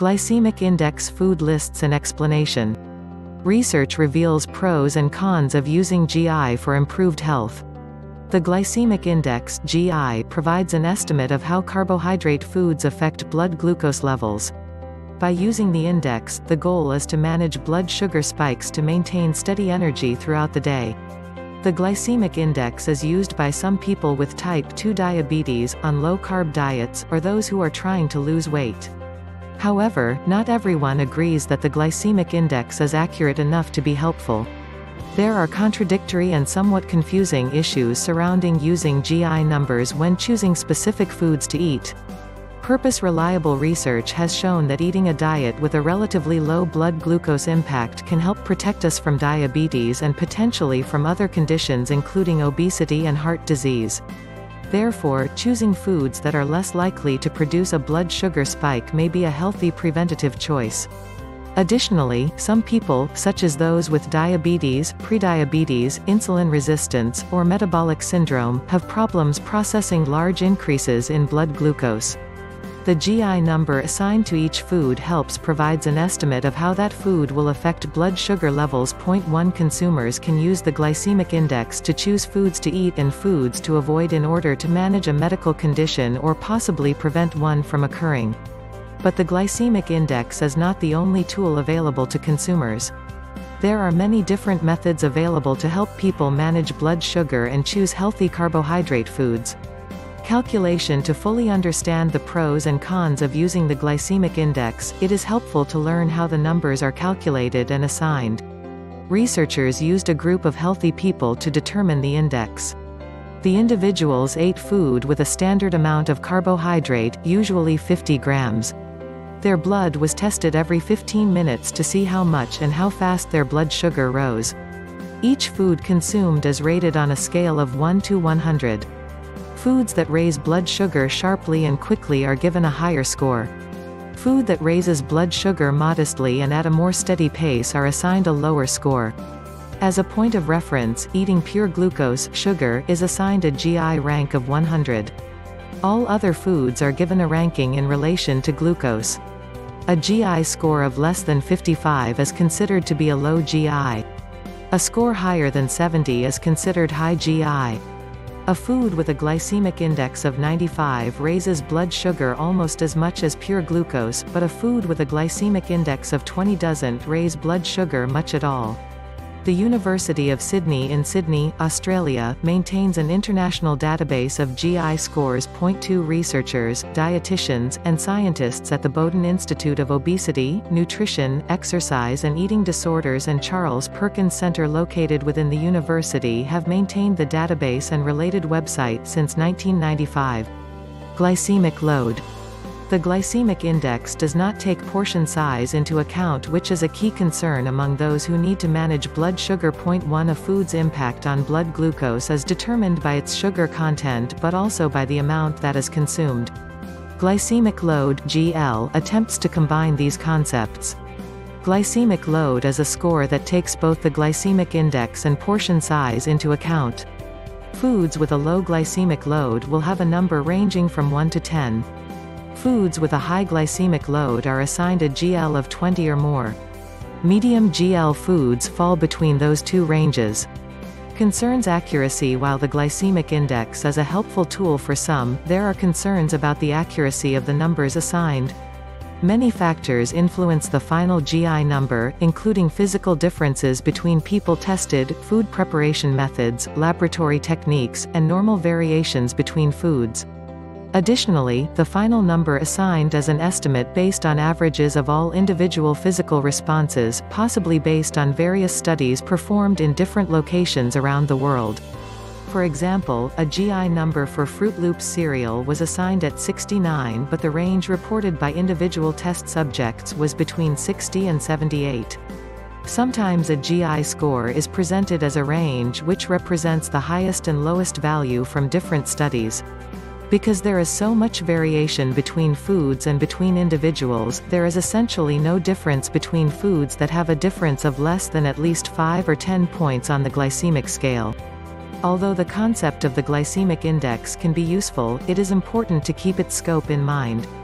Glycemic index food lists and explanation. Research reveals pros and cons of using GI for improved health. The glycemic index (GI) provides an estimate of how carbohydrate foods affect blood glucose levels. By using the index, the goal is to manage blood sugar spikes to maintain steady energy throughout the day. The glycemic index is used by some people with type 2 diabetes, on low-carb diets, or those who are trying to lose weight. However, not everyone agrees that the glycemic index is accurate enough to be helpful. There are contradictory and somewhat confusing issues surrounding using GI numbers when choosing specific foods to eat. Reliable research has shown that eating a diet with a relatively low blood glucose impact can help protect us from diabetes and potentially from other conditions including obesity and heart disease. Therefore, choosing foods that are less likely to produce a blood sugar spike may be a healthy preventative choice. Additionally, some people, such as those with diabetes, prediabetes, insulin resistance, or metabolic syndrome, have problems processing large increases in blood glucose. The GI number assigned to each food provides an estimate of how that food will affect blood sugar levels. 1 Consumers can use the glycemic index to choose foods to eat and foods to avoid in order to manage a medical condition or possibly prevent one from occurring. But the glycemic index is not the only tool available to consumers. There are many different methods available to help people manage blood sugar and choose healthy carbohydrate foods. Calculation. To fully understand the pros and cons of using the glycemic index, it is helpful to learn how the numbers are calculated and assigned. Researchers used a group of healthy people to determine the index. The individuals ate food with a standard amount of carbohydrate, usually 50 grams. Their blood was tested every 15 minutes to see how much and how fast their blood sugar rose. Each food consumed is rated on a scale of 1 to 100. Foods that raise blood sugar sharply and quickly are given a higher score. Food that raises blood sugar modestly and at a more steady pace are assigned a lower score. As a point of reference, eating pure glucose sugar is assigned a GI rank of 100. All other foods are given a ranking in relation to glucose. A GI score of less than 55 is considered to be a low GI. A score higher than 70 is considered high GI. A food with a glycemic index of 95 raises blood sugar almost as much as pure glucose, but a food with a glycemic index of 20 doesn't raise blood sugar much at all. The University of Sydney in Sydney, Australia, maintains an international database of GI scores. 2 Researchers, dietitians, and scientists at the Bowden Institute of Obesity, Nutrition, Exercise and Eating Disorders and Charles Perkins Center located within the university have maintained the database and related website since 1995. Glycemic load. The glycemic index does not take portion size into account, which is a key concern among those who need to manage blood sugar. 1 A food's impact on blood glucose is determined by its sugar content but also by the amount that is consumed. Glycemic load (GL) attempts to combine these concepts. Glycemic load is a score that takes both the glycemic index and portion size into account. Foods with a low glycemic load will have a number ranging from 1 to 10. Foods with a high glycemic load are assigned a GL of 20 or more. Medium GL foods fall between those two ranges. Concerns accuracy. While the glycemic index is a helpful tool for some, there are concerns about the accuracy of the numbers assigned. Many factors influence the final GI number, including physical differences between people tested, food preparation methods, laboratory techniques, and normal variations between foods. Additionally, the final number assigned is an estimate based on averages of all individual physical responses, possibly based on various studies performed in different locations around the world. For example, a GI number for Fruit Loops cereal was assigned at 69, but the range reported by individual test subjects was between 60 and 78. Sometimes a GI score is presented as a range which represents the highest and lowest value from different studies. Because there is so much variation between foods and between individuals, there is essentially no difference between foods that have a difference of less than at least 5 or 10 points on the glycemic scale. Although the concept of the glycemic index can be useful, it is important to keep its scope in mind.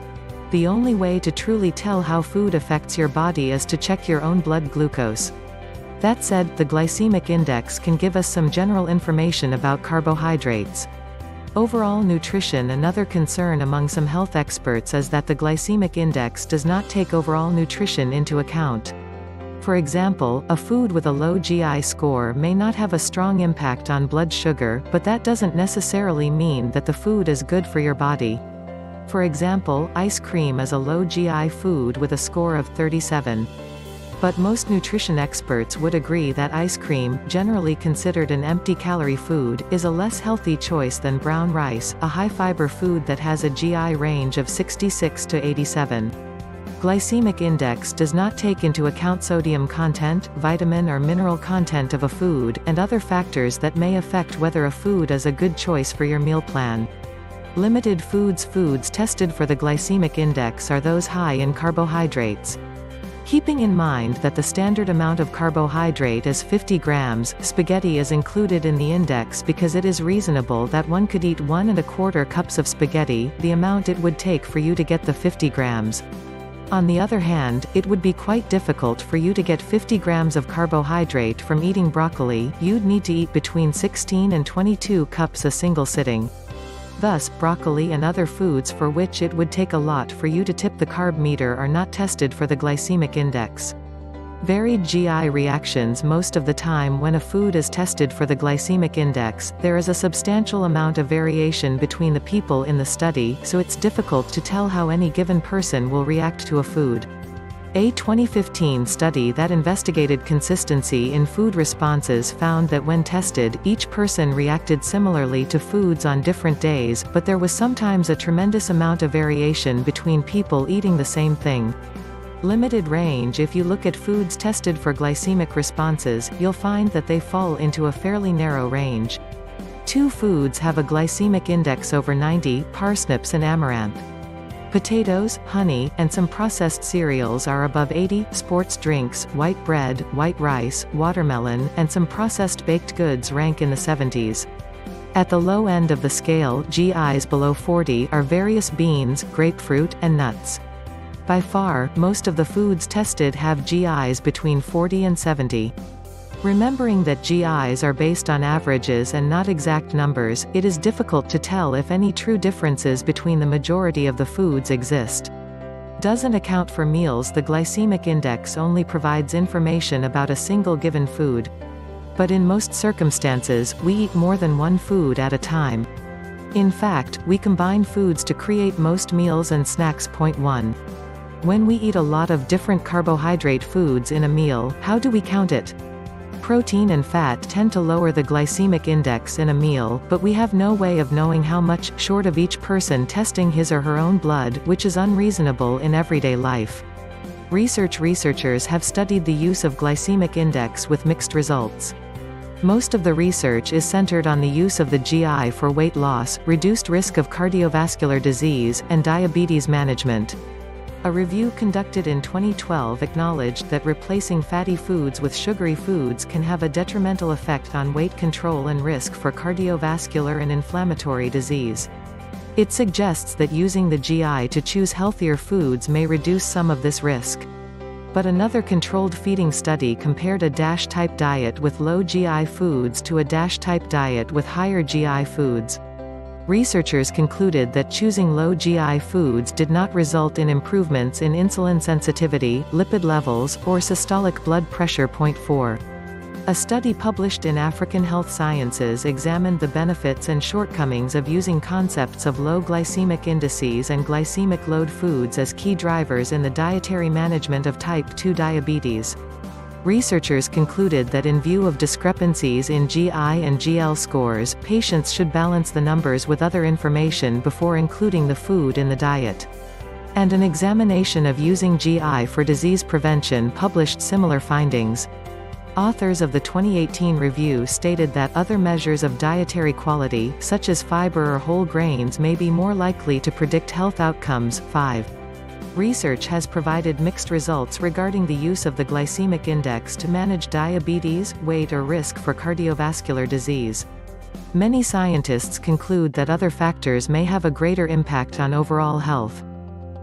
The only way to truly tell how food affects your body is to check your own blood glucose. That said, the glycemic index can give us some general information about carbohydrates. Overall nutrition. Another concern among some health experts is that the glycemic index does not take overall nutrition into account. For example, a food with a low GI score may not have a strong impact on blood sugar, but that doesn't necessarily mean that the food is good for your body. For example, ice cream is a low GI food with a score of 37. But most nutrition experts would agree that ice cream, generally considered an empty-calorie food, is a less healthy choice than brown rice, a high-fiber food that has a GI range of 66 to 87. Glycemic index does not take into account sodium content, vitamin or mineral content of a food, and other factors that may affect whether a food is a good choice for your meal plan. Limited foods. Foods tested for the glycemic index are those high in carbohydrates. Keeping in mind that the standard amount of carbohydrate is 50 grams, spaghetti is included in the index because it is reasonable that one could eat 1¼ cups of spaghetti, the amount it would take for you to get the 50 grams. On the other hand, it would be quite difficult for you to get 50 grams of carbohydrate from eating broccoli. You'd need to eat between 16 and 22 cups a single sitting. Thus, broccoli and other foods for which it would take a lot for you to tip the carb meter are not tested for the glycemic index. Varied GI reactions. Most of the time when a food is tested for the glycemic index, there is a substantial amount of variation between the people in the study, so it's difficult to tell how any given person will react to a food. A 2015 study that investigated consistency in food responses found that when tested, each person reacted similarly to foods on different days, but there was sometimes a tremendous amount of variation between people eating the same thing. Limited range. If you look at foods tested for glycemic responses, you'll find that they fall into a fairly narrow range. Two foods have a glycemic index over 90, parsnips and amaranth. Potatoes, honey, and some processed cereals are above 80, sports drinks, white bread, white rice, watermelon, and some processed baked goods rank in the 70s. At the low end of the scale, GIs below 40 are various beans, grapefruit, and nuts. By far, most of the foods tested have GIs between 40 and 70. Remembering that GIs are based on averages and not exact numbers, it is difficult to tell if any true differences between the majority of the foods exist. Doesn't account for meals. The glycemic index only provides information about a single given food. But in most circumstances, we eat more than one food at a time. In fact, we combine foods to create most meals and snacks. Point 1. When we eat a lot of different carbohydrate foods in a meal, how do we count it? Protein and fat tend to lower the glycemic index in a meal, but we have no way of knowing how much, short of each person testing his or her own blood, which is unreasonable in everyday life. Researchers have studied the use of glycemic index with mixed results. Most of the research is centered on the use of the GI for weight loss, reduced risk of cardiovascular disease, and diabetes management. A review conducted in 2012 acknowledged that replacing fatty foods with sugary foods can have a detrimental effect on weight control and risk for cardiovascular and inflammatory disease. It suggests that using the GI to choose healthier foods may reduce some of this risk. But another controlled feeding study compared a DASH-type diet with low GI foods to a DASH-type diet with higher GI foods. Researchers concluded that choosing low GI foods did not result in improvements in insulin sensitivity, lipid levels, or systolic blood pressure. Point 4. A study published in African Health Sciences examined the benefits and shortcomings of using concepts of low glycemic indices and glycemic load foods as key drivers in the dietary management of type 2 diabetes. Researchers concluded that in view of discrepancies in GI and GL scores, patients should balance the numbers with other information before including the food in the diet. And an examination of using GI for disease prevention published similar findings. Authors of the 2018 review stated that other measures of dietary quality, such as fiber or whole grains, may be more likely to predict health outcomes. 5. Research has provided mixed results regarding the use of the glycemic index to manage diabetes, weight, or risk for cardiovascular disease. Many scientists conclude that other factors may have a greater impact on overall health.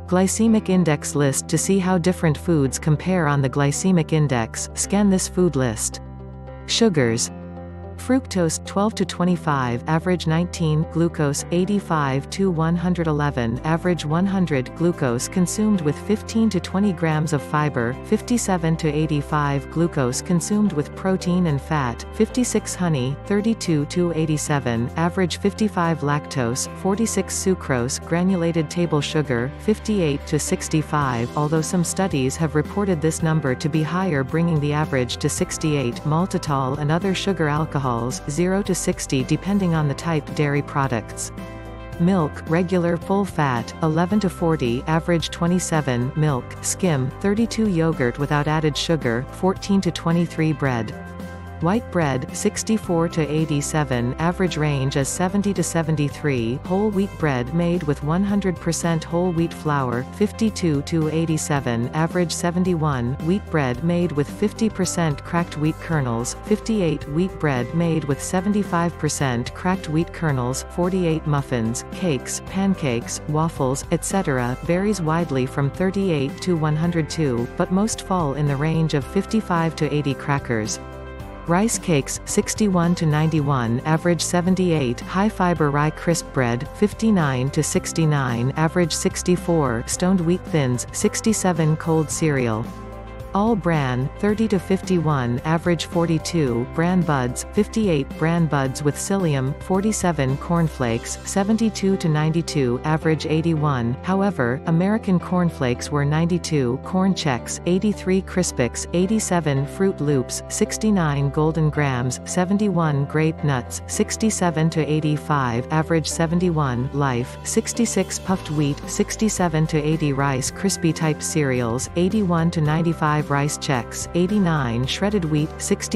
Glycemic index list. To see how different foods compare on the glycemic index, scan this food list. Sugars. Fructose 12 to 25, average 19, glucose 85 to 111, average 100, glucose consumed with 15 to 20 grams of fiber, 57 to 85, glucose consumed with protein and fat, 56 honey, 32 to 87, average 55 lactose, 46 sucrose, granulated table sugar, 58 to 65, although some studies have reported this number to be higher, bringing the average to 68, maltitol and other sugar alcohols 0 to 60 depending on the type. Dairy products. Milk, regular full fat, 11 to 40, average 27, milk, skim, 32, yogurt without added sugar, 14 to 23, bread. White bread, 64 to 87, average range as 70 to 73, whole wheat bread made with 100% whole wheat flour, 52 to 87, average 71, wheat bread made with 50% cracked wheat kernels, 58, wheat bread made with 75% cracked wheat kernels, 48, muffins, cakes, pancakes, waffles, etc., varies widely from 38 to 102, but most fall in the range of 55 to 80, crackers. Rice cakes, 61 to 91, average 78, high-fiber rye crisp bread, 59 to 69, average 64, stoned wheat thins, 67, cold cereal. All bran, 30 to 51, average 42, bran buds, 58, bran buds with psyllium, 47, cornflakes, 72 to 92, average 81, however, American cornflakes were 92, corn checks, 83, crispix, 87, fruit loops, 69, golden grams, 71, grape nuts, 67 to 85, average 71, life, 66, puffed wheat, 67 to 80, rice krispie type cereals, 81 to 95, rice checks, 89, shredded wheat,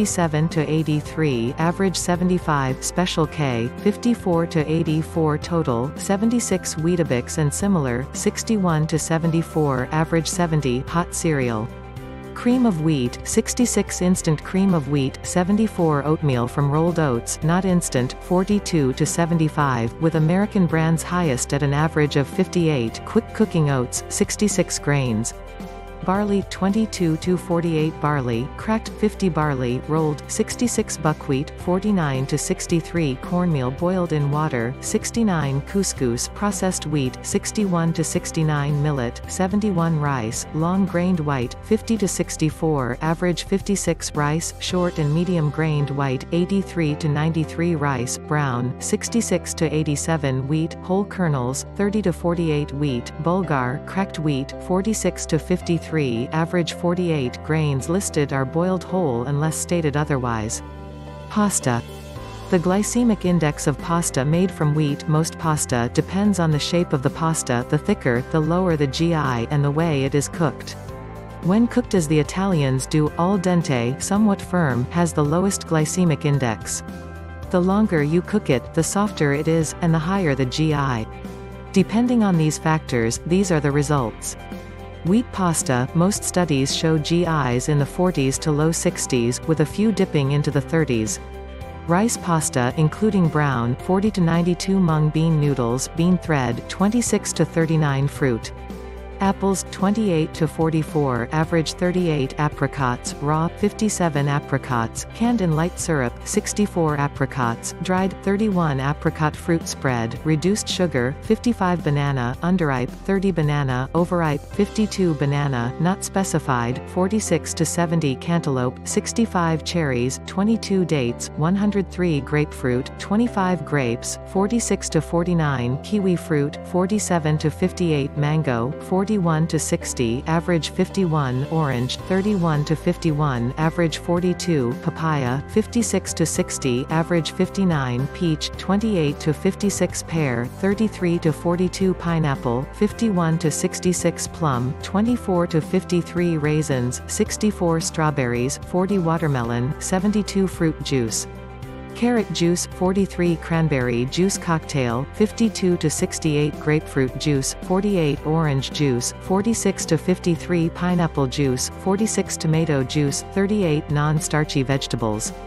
67 to 83, average 75, special K, 54 to 84, total, 76, Weetabix and similar, 61 to 74, average 70, hot cereal. Cream of wheat, 66, instant cream of wheat, 74, oatmeal from rolled oats, not instant, 42 to 75, with American brands highest at an average of 58, quick cooking oats, 66 grains. Barley, 22 to 48, barley, cracked, 50, barley, rolled, 66, buckwheat, 49 to 63, cornmeal boiled in water, 69, couscous, processed wheat, 61 to 69, millet, 71, rice, long-grained white, 50 to 64, average 56, rice, short and medium-grained white, 83 to 93, rice, brown, 66 to 87, wheat, whole kernels, 30 to 48, wheat, bulgur, cracked wheat, 46 to 53, average 48, grains listed are boiled whole unless stated otherwise. Pasta. The glycemic index of pasta made from wheat. Most pasta depends on the shape of the pasta, the thicker, the lower the GI, and the way it is cooked. When cooked as the Italians do, al dente, somewhat firm, has the lowest glycemic index. The longer you cook it, the softer it is, and the higher the GI. Depending on these factors, these are the results. Wheat pasta, most studies show GIs in the 40s to low 60s, with a few dipping into the 30s. Rice pasta including brown, 40 to 92, mung bean noodles, bean thread, 26 to 39, fruit. Apples, 28 to 44, average 38, apricots, raw, 57, apricots, canned in light syrup, 64, apricots, dried, 31, apricot fruit spread, reduced sugar, 55, banana, underripe, 30, banana, overripe, 52, banana, not specified, 46 to 70, cantaloupe, 65, cherries, 22, dates, 103, grapefruit, 25, grapes, 46 to 49, kiwi fruit, 47 to 58, mango, 41 to 60, average 51, orange, 31 to 51, average 42, papaya, 56 to 60, average 59, peach, 28 to 56, pear, 33 to 42, pineapple, 51 to 66, plum, 24 to 53, raisins, 64, strawberries, 40, watermelon, 72, fruit juice. Carrot juice, 43, cranberry juice cocktail, 52 to 68, grapefruit juice, 48, orange juice, 46 to 53, pineapple juice, 46, tomato juice, 38, non-starchy vegetables.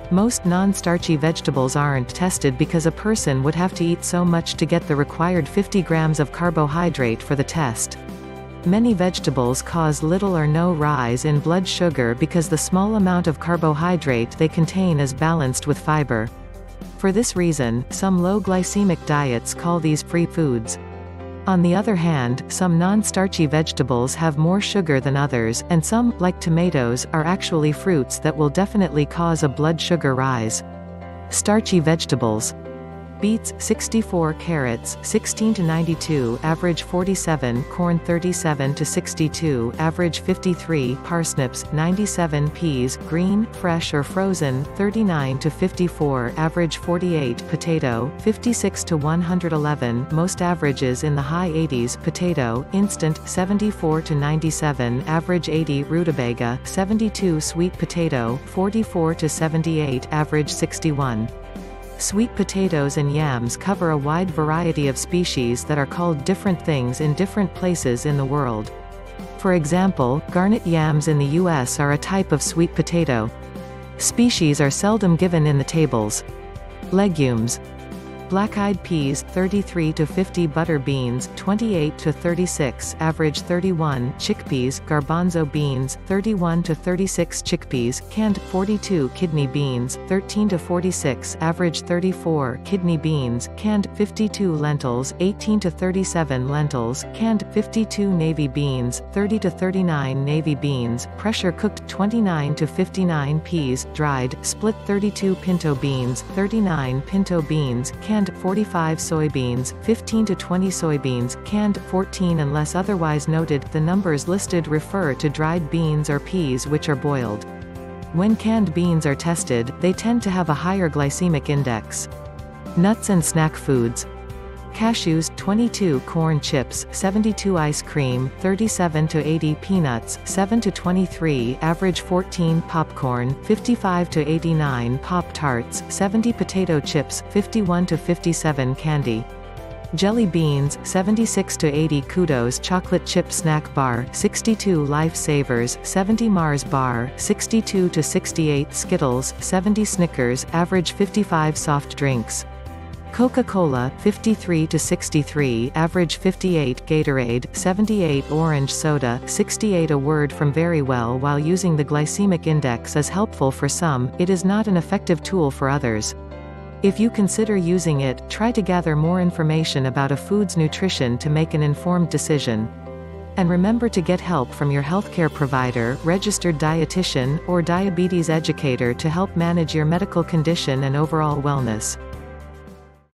Most non-starchy vegetables aren't tested because a person would have to eat so much to get the required 50 grams of carbohydrate for the test. Many vegetables cause little or no rise in blood sugar because the small amount of carbohydrate they contain is balanced with fiber. For this reason, some low-glycemic diets call these free foods. On the other hand, some non-starchy vegetables have more sugar than others, and some, like tomatoes, are actually fruits that will definitely cause a blood sugar rise. Starchy vegetables. Beets 64, carrots 16 to 92, average 47, corn 37 to 62, average 53, parsnips 97, peas, green, fresh or frozen 39 to 54, average 48, potato 56 to 111, most averages in the high 80s, potato, instant 74 to 97, average 80, rutabaga 72, sweet potato 44 to 78, average 61. Sweet potatoes and yams cover a wide variety of species that are called different things in different places in the world. For example, garnet yams in the US are a type of sweet potato. Species are seldom given in the tables. Legumes. Black-eyed peas 33 to 50, butter beans 28 to 36, average 31, chickpeas, garbanzo beans 31 to 36, chickpeas, canned 42, kidney beans 13 to 46, average 34, kidney beans, canned 52, lentils 18 to 37, lentils, canned 52, navy beans 30 to 39, navy beans, pressure cooked 29 to 59, peas, dried, split 32, pinto beans 39, pinto beans, canned 45, soybeans 15 to 20, soybeans, canned 14. Unless otherwise noted, the numbers listed refer to dried beans or peas which are boiled. When canned beans are tested, they tend to have a higher glycemic index. Nuts and snack foods. Cashews 22, corn chips 72, ice cream 37 to 80, peanuts 7 to 23, average 14, popcorn 55 to 89, pop-tarts 70, potato chips 51 to 57, candy. Jelly beans 76 to 80, kudos, chocolate chip snack bar 62, life savers 70, Mars bar 62 to 68, Skittles 70, Snickers, average 55, soft drinks. Coca-Cola 53 to 63, average 58, Gatorade 78, orange soda 68. A word from very well. While using the glycemic index is helpful for some, it is not an effective tool for others. If you consider using it, try to gather more information about a food's nutrition to make an informed decision. And remember to get help from your healthcare provider, registered dietitian, or diabetes educator to help manage your medical condition and overall wellness.